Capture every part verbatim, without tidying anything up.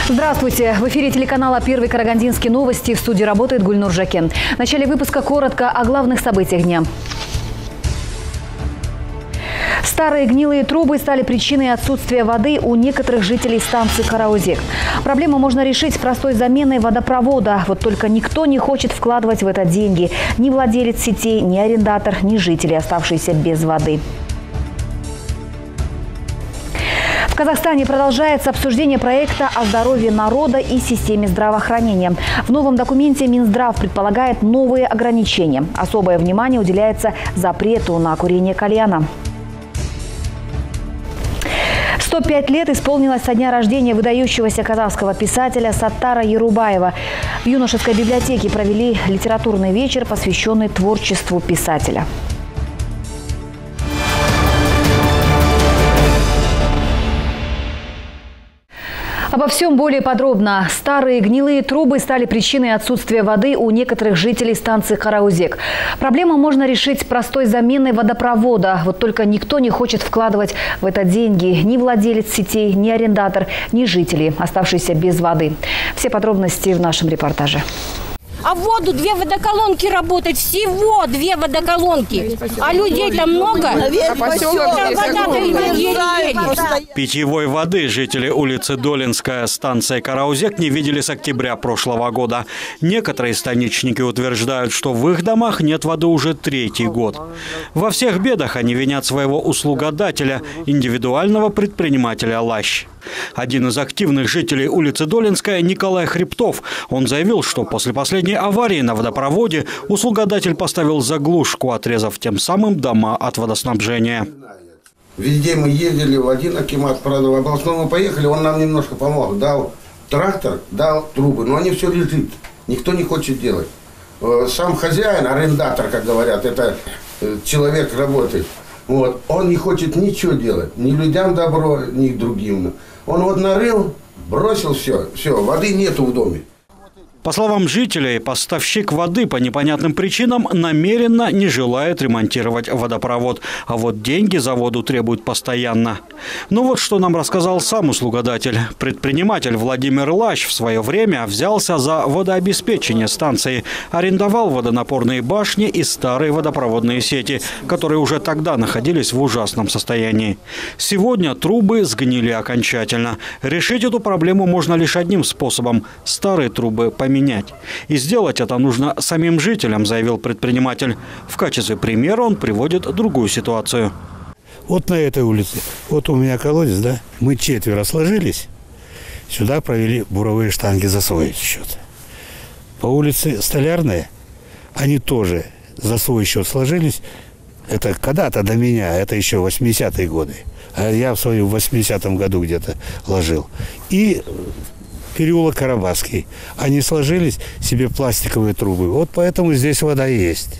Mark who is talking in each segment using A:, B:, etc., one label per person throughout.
A: Здравствуйте! В эфире телеканала «Первый Карагандинский новости». В студии работает Гульнур Жакен. В начале выпуска коротко о главных событиях дня. Старые гнилые трубы стали причиной отсутствия воды у некоторых жителей станции Караузек. Проблему можно решить простой заменой водопровода. Вот только никто не хочет вкладывать в это деньги. Ни владелец сетей, ни арендатор, ни жители, оставшиеся без воды. В Казахстане продолжается обсуждение проекта о здоровье народа и системе здравоохранения. В новом документе Минздрав предполагает новые ограничения. Особое внимание уделяется запрету на курение кальяна. сто пять лет исполнилось со дня рождения выдающегося казахского писателя Саттара Ерубаева. В юношеской библиотеке провели литературный вечер, посвященный творчеству писателя. Обо всем более подробно. Старые гнилые трубы стали причиной отсутствия воды у некоторых жителей станции Караузек. Проблему можно решить простой заменой водопровода. Вот только никто не хочет вкладывать в это деньги. Ни владелец сетей, ни арендатор, ни жители, оставшиеся без воды. Все подробности в нашем репортаже.
B: А воду две водоколонки работают, всего две водоколонки. А людей там много.
C: Питьевой воды жители улицы Долинская, станция Караузек, не видели с октября прошлого года. Некоторые станичники утверждают, что в их домах нет воды уже третий год. Во всех бедах они винят своего услугодателя, индивидуального предпринимателя «Лащ». Один из активных жителей улицы Долинская, Николай Хребтов, он заявил, что после последней аварии на водопроводе услугодатель поставил заглушку, отрезав тем самым дома от водоснабжения.
D: Везде мы ездили, в один акимат, правда, в областной мы поехали, он нам немножко помог. Дал трактор, дал трубы, но они все лежит, никто не хочет делать. Сам хозяин, арендатор, как говорят, это человек работает, вот, он не хочет ничего делать, ни людям добро, ни другим. Он вот нарыл, бросил все, все, воды нету в доме.
C: По словам жителей, поставщик воды по непонятным причинам намеренно не желает ремонтировать водопровод, а вот деньги за воду требует постоянно. Ну вот что нам рассказал сам услугодатель. Предприниматель Владимир Лащ в свое время взялся за водообеспечение станции, арендовал водонапорные башни и старые водопроводные сети, которые уже тогда находились в ужасном состоянии. Сегодня трубы сгнили окончательно. Решить эту проблему можно лишь одним способом – старые трубы поменять. Менять. И сделать это нужно самим жителям, заявил предприниматель. В качестве примера он приводит другую ситуацию.
E: Вот на этой улице, вот у меня колодец, да, мы четверо сложились, сюда провели буровые штанги за свой счет. По улице Столярная они тоже за свой счет сложились. Это когда-то до меня, это еще восьмидесятые годы. А я в своем восьмидесятом году где-то ложил. И переулок Карабасский. Они сложились себе пластиковые трубы. Вот поэтому здесь вода есть.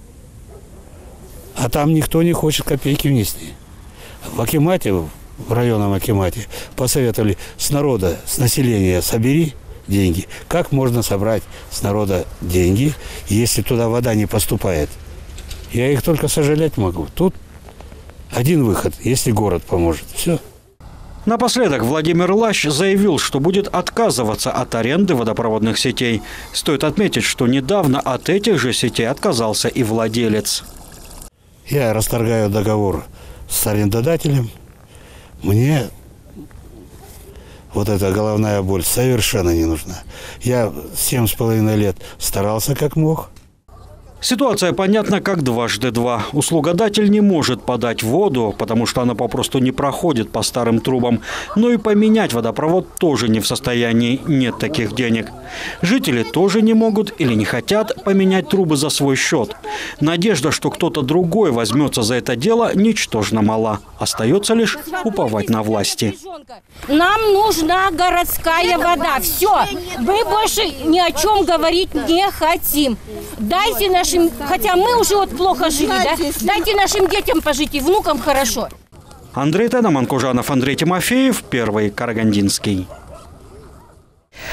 E: А там никто не хочет копейки внести. В акимате, в районном акимате, посоветовали с народа, с населения собери деньги. Как можно собрать с народа деньги, если туда вода не поступает? Я их только сожалеть могу. Тут один выход, если город поможет. Все.
C: Напоследок Владимир Лащ заявил, что будет отказываться от аренды водопроводных сетей. Стоит отметить, что недавно от этих же сетей отказался и владелец.
E: Я расторгаю договор с арендодателем. Мне вот эта головная боль совершенно не нужна. Я семь с половиной лет старался как мог.
C: Ситуация понятна как дважды два. Услугодатель не может подать воду, потому что она попросту не проходит по старым трубам. Но и поменять водопровод тоже не в состоянии, нет таких денег. Жители тоже не могут или не хотят поменять трубы за свой счет. Надежда, что кто-то другой возьмется за это дело, ничтожно мала. Остается лишь уповать на власти.
B: Нам нужна городская вода. Все. Мы больше ни о чем говорить не хотим. Дайте нашим, хотя мы уже вот плохо жили, да? Дайте нашим детям пожить и внукам хорошо.
C: Андрей Теноман, Кужанов, Андрей Тимофеев, Первый Карагандинский.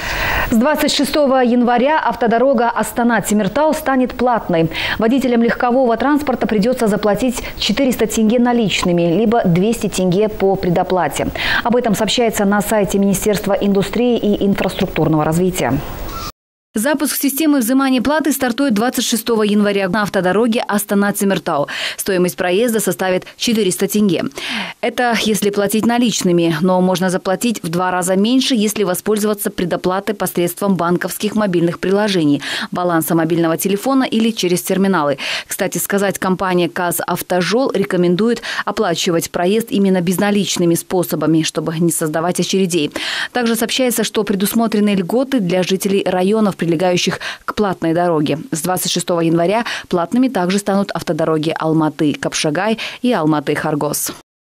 A: С двадцать шестого января автодорога Астана-Темиртау станет платной. Водителям легкового транспорта придется заплатить четыреста тенге наличными, либо двести тенге по предоплате. Об этом сообщается на сайте Министерства индустрии и инфраструктурного развития. Запуск системы взимания платы стартует двадцать шестого января на автодороге Астана-Темиртау. Стоимость проезда составит четыреста тенге. Это если платить наличными, но можно заплатить в два раза меньше, если воспользоваться предоплатой посредством банковских мобильных приложений, баланса мобильного телефона или через терминалы. Кстати сказать, компания «Казавтожол» рекомендует оплачивать проезд именно безналичными способами, чтобы не создавать очередей. Также сообщается, что предусмотрены льготы для жителей районов, прилегающих к платной дороге. С двадцать шестого января платными также станут автодороги Алматы-Капшагай и Алматы-Харгос.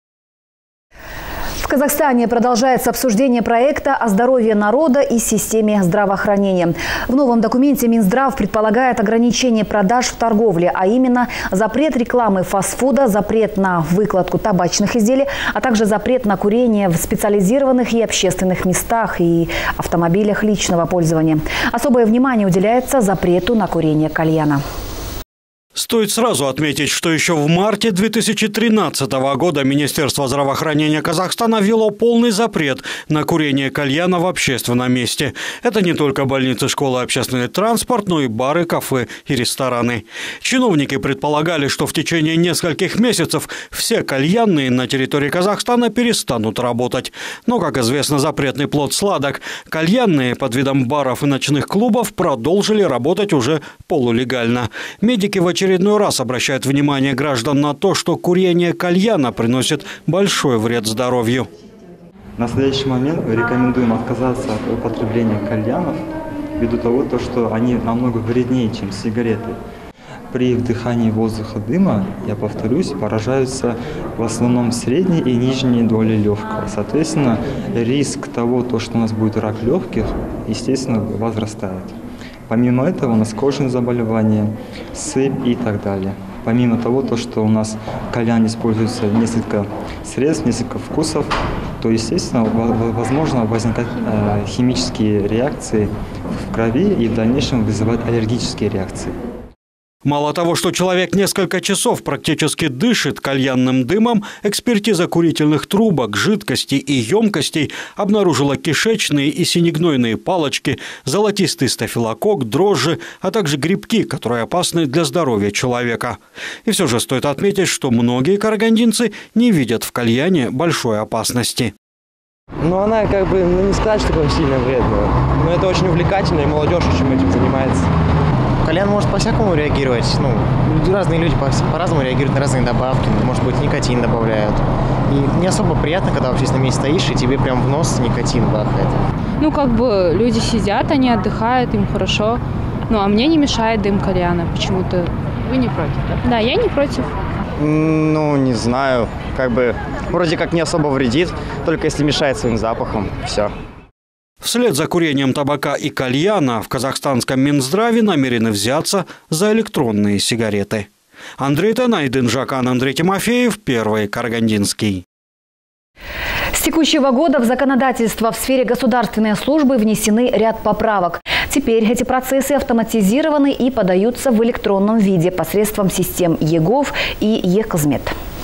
A: В Казахстане продолжается обсуждение проекта о здоровье народа и системе здравоохранения. В новом документе Минздрав предполагает ограничение продаж в торговле, а именно запрет рекламы фастфуда, запрет на выкладку табачных изделий, а также запрет на курение в специализированных и общественных местах и автомобилях личного пользования. Особое внимание уделяется запрету на курение кальяна.
C: Стоит сразу отметить, что еще в марте две тысячи тринадцатого года Министерство здравоохранения Казахстана ввело полный запрет на курение кальяна в общественном месте. Это не только больницы, школы, общественный транспорт, но и бары, кафе и рестораны. Чиновники предполагали, что в течение нескольких месяцев все кальянные на территории Казахстана перестанут работать. Но, как известно, запретный плод сладок. Кальянные под видом баров и ночных клубов продолжили работать уже полулегально. Медики в очередной В очередной раз обращают внимание граждан на то, что курение кальяна приносит большой вред здоровью.
F: В настоящий момент мы рекомендуем отказаться от употребления кальянов ввиду того, что они намного вреднее, чем сигареты. При вдыхании воздуха дыма, я повторюсь, поражаются в основном средние и нижние доли легкого. Соответственно, риск того, что у нас будет рак легких, естественно, возрастает. Помимо этого у нас кожные заболевания, сыпь и так далее. Помимо того, то, что у нас в кальяне используется несколько средств, несколько вкусов, то, естественно, возможно возникать э, химические реакции в крови и в дальнейшем вызывать аллергические реакции.
C: Мало того, что человек несколько часов практически дышит кальянным дымом, экспертиза курительных трубок, жидкостей и емкостей обнаружила кишечные и синегнойные палочки, золотистый стафилококк, дрожжи, а также грибки, которые опасны для здоровья человека. И все же стоит отметить, что многие карагандинцы не видят в кальяне большой опасности.
G: Ну, она как бы, ну, не сказать, что такое сильно вредно, но это очень увлекательно, и молодежь очень этим занимается. Кальян может по-всякому реагировать. Ну, разные люди по-разному реагируют на разные добавки. Может быть, никотин добавляют. И не особо приятно, когда в общественном месте стоишь, и тебе прям в нос никотин бахает.
H: Ну, как бы люди сидят, они отдыхают, им хорошо. Ну, а мне не мешает дым кальяна почему-то. Вы не против, да? Да, я не против.
G: Ну, не знаю. Как бы вроде как не особо вредит, только если мешает своим запахом. Все.
C: Вслед за курением табака и кальяна в казахстанском Минздраве намерены взяться за электронные сигареты. Андрей Танайдин, Жакан, Андрей Тимофеев, Первый Карагандинский.
A: С текущего года в законодательство в сфере государственной службы внесены ряд поправок. Теперь эти процессы автоматизированы и подаются в электронном виде посредством систем ЕГОВ и Е-Казмет.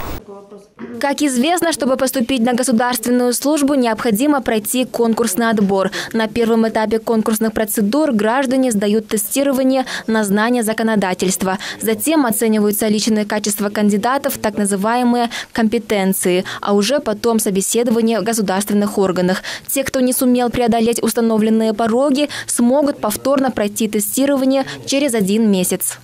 I: Как известно, чтобы поступить на государственную службу, необходимо пройти конкурсный отбор. На первом этапе конкурсных процедур граждане сдают тестирование на знание законодательства. Затем оцениваются личные качества кандидатов, так называемые компетенции, а уже потом собеседование в государственных органах. Те, кто не сумел преодолеть установленные пороги, смогут повторно пройти тестирование через один месяц.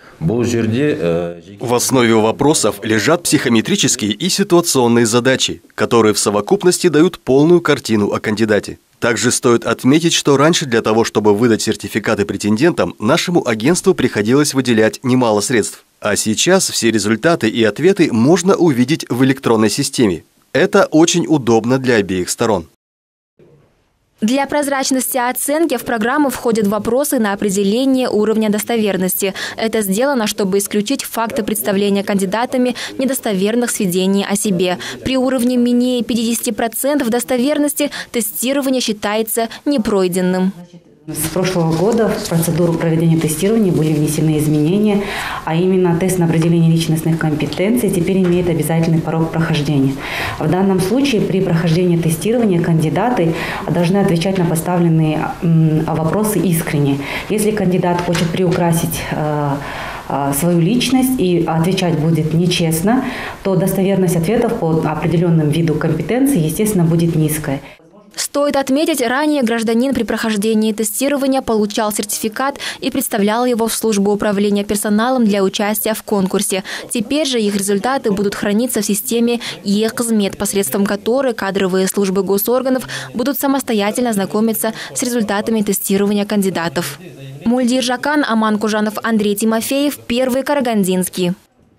J: В основе вопросов лежат психометрические и ситуационные задачи, которые в совокупности дают полную картину о кандидате. Также стоит отметить, что раньше для того, чтобы выдать сертификаты претендентам, нашему агентству приходилось выделять немало средств. А сейчас все результаты и ответы можно увидеть в электронной системе. Это очень удобно для обеих сторон.
I: Для прозрачности оценки в программу входят вопросы на определение уровня достоверности. Это сделано, чтобы исключить факты представления кандидатами недостоверных сведений о себе. При уровне менее пятидесяти процентов достоверности тестирование считается непройденным.
K: С прошлого года в процедуру проведения тестирования были внесены изменения, а именно тест на определение личностных компетенций теперь имеет обязательный порог прохождения. В данном случае при прохождении тестирования кандидаты должны отвечать на поставленные вопросы искренне. Если кандидат хочет приукрасить свою личность и отвечать будет нечестно, то достоверность ответов по определенным виду компетенции, естественно, будет низкая.
I: Стоит отметить, ранее гражданин при прохождении тестирования получал сертификат и представлял его в службу управления персоналом для участия в конкурсе. Теперь же их результаты будут храниться в системе Е-Қызмет, посредством которой кадровые службы госорганов будут самостоятельно знакомиться с результатами тестирования кандидатов. Мульдир Жакан, Аман Кужанов, Андрей Тимофеев, Первый Карагандинский.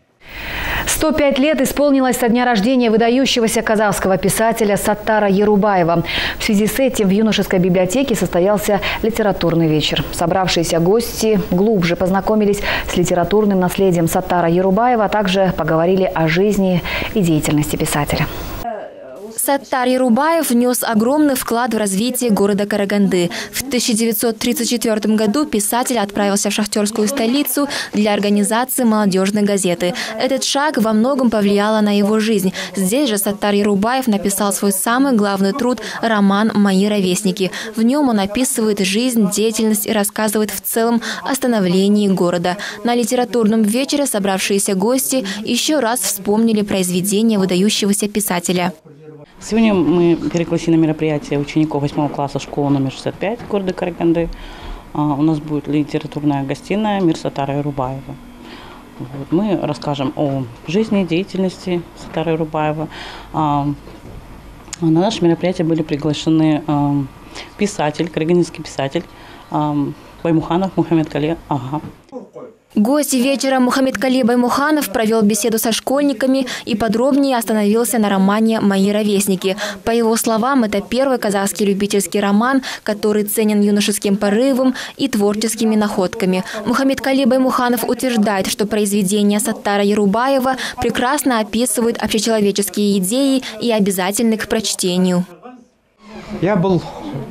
A: сто пять лет исполнилось со дня рождения выдающегося казахского писателя Саттара Ерубаева. В связи с этим в юношеской библиотеке состоялся литературный вечер. Собравшиеся гости глубже познакомились с литературным наследием Саттара Ерубаева, а также поговорили о жизни и деятельности писателя.
I: Саттар Ерубаев внес огромный вклад в развитие города Караганды. В тысяча девятьсот тридцать четвёртом году писатель отправился в шахтерскую столицу для организации молодежной газеты. Этот шаг во многом повлиял на его жизнь. Здесь же Саттар Ерубаев написал свой самый главный труд – роман «Мои ровесники». В нем он описывает жизнь, деятельность и рассказывает в целом о становлении города. На литературном вечере собравшиеся гости еще раз вспомнили произведения выдающегося писателя.
L: Сегодня мы перекласили на мероприятие учеников восьмого класса школы номер шестьдесят пять города Караганды. У нас будет литературная гостиная «Мир Саттара Ерубаева». Вот. Мы расскажем о жизни и деятельности Саттара Ерубаева. На наше мероприятие были приглашены писатель, карагандинский писатель Баймуханов Мухаммедкали Ага.
I: Гость вечера Мухаммедкали Баймуханов провел беседу со школьниками и подробнее остановился на романе «Мои ровесники». По его словам, это первый казахский любительский роман, который ценен юношеским порывом и творческими находками. Мухаммедкали Баймуханов утверждает, что произведения Саттара Ерубаева прекрасно описывают общечеловеческие идеи и обязательны к прочтению.
M: Я был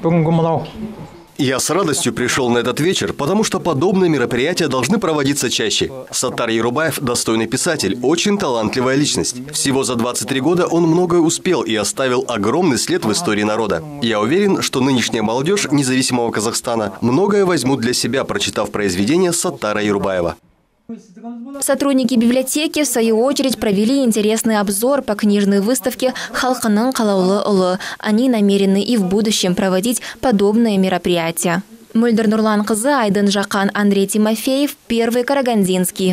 J: Я с радостью пришел на этот вечер, потому что подобные мероприятия должны проводиться чаще. Саттар Ерубаев – достойный писатель, очень талантливая личность. Всего за двадцать три года он многое успел и оставил огромный след в истории народа. Я уверен, что нынешняя молодежь независимого Казахстана многое возьмут для себя, прочитав произведения Саттара Ерубаева.
I: Сотрудники библиотеки, в свою очередь, провели интересный обзор по книжной выставке «Халқының қалаулы ұлы». Они намерены и в будущем проводить подобные мероприятия. Мульдир Нурланқызы, Айдын Жакан, Андрей Тимофеев, Первый Карагандинский.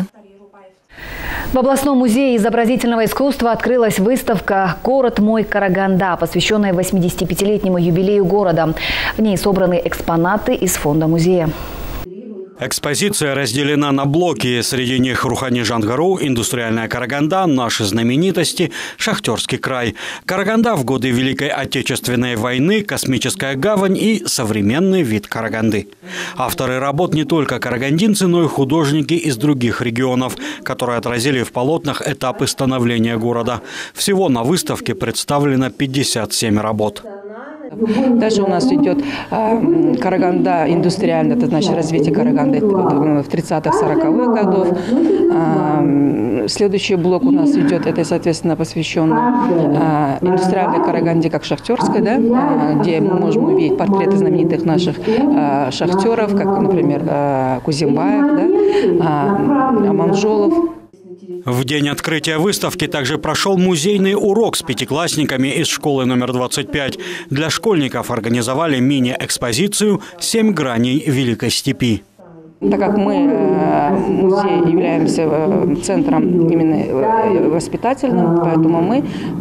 A: В областном музее изобразительного искусства открылась выставка «Город мой Караганда», посвященная восьмидесятипятилетнему юбилею города. В ней собраны экспонаты из фонда музея.
C: Экспозиция разделена на блоки. Среди них Рухани Жангару, индустриальная Караганда, наши знаменитости, Шахтерский край. Караганда в годы Великой Отечественной войны, космическая гавань и современный вид Караганды. Авторы работ не только карагандинцы, но и художники из других регионов, которые отразили в полотнах этапы становления города. Всего на выставке представлено пятьдесят семь работ.
N: Дальше у нас идет э, Караганда индустриальная, это значит развитие Караганды в тридцатых-сороковых годов. Э, следующий блок у нас идет, это, соответственно, посвященный э, индустриальной Караганде, как шахтерской, да, э, где мы можем увидеть портреты знаменитых наших э, шахтеров, как, например, э, Кузимбаев, да, э, Аманжолов.
C: В день открытия выставки также прошел музейный урок с пятиклассниками из школы номер двадцать пять. Для школьников организовали мини-экспозицию «Семь граней Великой степи».
N: Так как мы, музей, являемся центром именно воспитательным, поэтому мы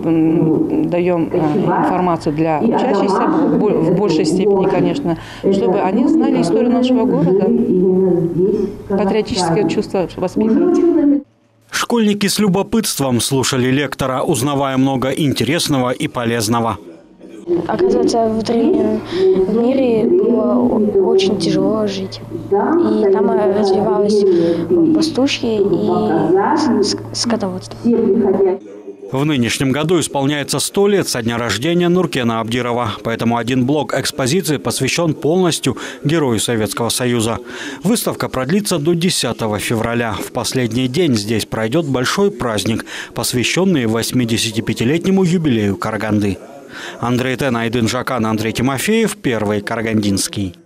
N: даем информацию для учащихся, в большей степени, конечно, чтобы они знали историю нашего города, патриотическое чувство воспитывать.
C: Школьники с любопытством слушали лектора, узнавая много интересного и полезного.
O: Оказывается, в древнем мире было очень тяжело жить. И там развивалось пастушье и скотоводство.
C: В нынешнем году исполняется сто лет со дня рождения Нуркена Абдирова, поэтому один блок экспозиции посвящен полностью герою Советского Союза. Выставка продлится до десятого февраля. В последний день здесь пройдет большой праздник, посвященный восьмидесятипятилетнему юбилею Караганды. Андрей Тен, Айдын Жакан, Андрей Тимофеев, Первый Карагандинский.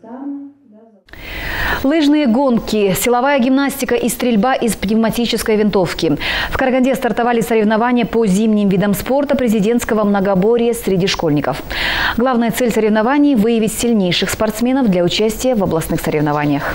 A: Лыжные гонки, силовая гимнастика и стрельба из пневматической винтовки. В Караганде стартовали соревнования по зимним видам спорта президентского многоборья среди школьников. Главная цель соревнований – выявить сильнейших спортсменов для участия в областных соревнованиях.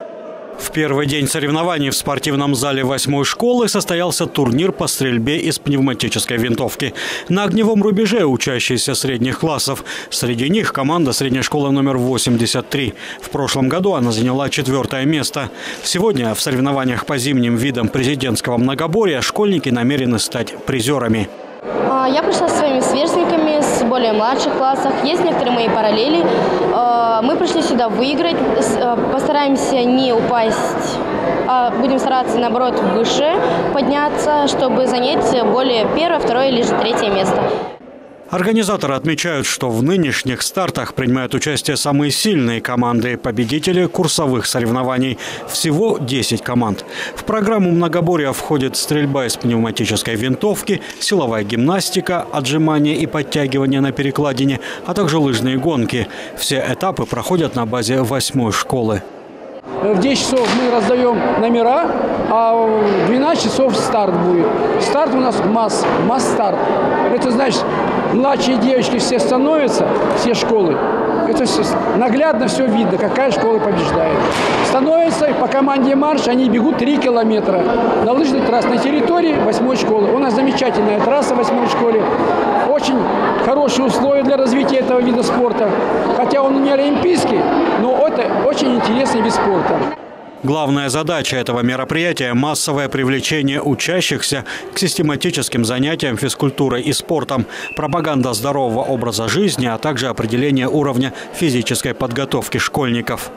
C: В первый день соревнований в спортивном зале восьмой школы состоялся турнир по стрельбе из пневматической винтовки. На огневом рубеже учащиеся средних классов. Среди них команда средней школы номер восемьдесят три. В прошлом году она заняла четвертое место. Сегодня в соревнованиях по зимним видам президентского многоборья школьники намерены стать призерами.
O: Я пришла со своими сверстниками с более младших классов. Есть некоторые мои параллели. Мы пришли сюда выиграть. Постараемся не упасть, а будем стараться, наоборот, выше подняться, чтобы занять более первое, второе или же третье место.
C: Организаторы отмечают, что в нынешних стартах принимают участие самые сильные команды, победители курсовых соревнований. Всего десять команд. В программу многоборья входит стрельба из пневматической винтовки, силовая гимнастика, отжимания и подтягивания на перекладине, а также лыжные гонки. Все этапы проходят на базе восьмой школы.
P: В десять часов мы раздаем номера, а в двенадцать часов старт будет. Старт у нас масс, масс-старт. Это значит, младшие девочки все становятся, все школы. Это все, наглядно все видно, какая школа побеждает. Становятся, по команде марш, они бегут три километра на лыжной трассе на территории восьмой школы. У нас замечательная трасса в восьмой школе. Очень хорошие условия для развития этого вида спорта. Хотя он не олимпийский, но это очень интересный вид спорта.
C: Главная задача этого мероприятия – массовое привлечение учащихся к систематическим занятиям физкультурой и спортом, пропаганда здорового образа жизни, а также определение уровня физической подготовки школьников.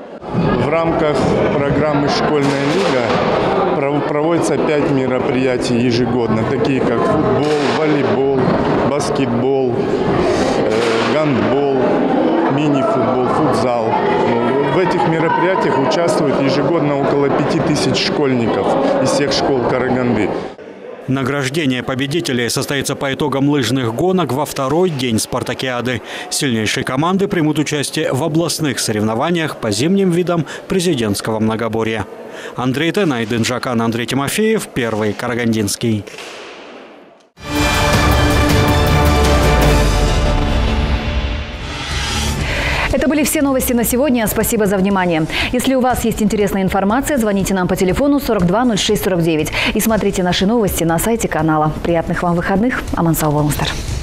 Q: В рамках программы «Школьная лига» проводится пять мероприятий ежегодно, такие как футбол, волейбол, баскетбол, гандбол, мини-футбол, футзал. В этих мероприятиях участвует ежегодно около пяти тысяч школьников из всех школ Караганды.
C: Награждение победителей состоится по итогам лыжных гонок во второй день спартакиады. Сильнейшие команды примут участие в областных соревнованиях по зимним видам президентского многоборья. Андрей Тен, Айдын Жакан, Андрей Тимофеев, Первый Карагандинский.
A: Это были все новости на сегодня. Спасибо за внимание. Если у вас есть интересная информация, звоните нам по телефону сорок два ноль шесть сорок девять и смотрите наши новости на сайте канала. Приятных вам выходных. Аман сау болыңыздар.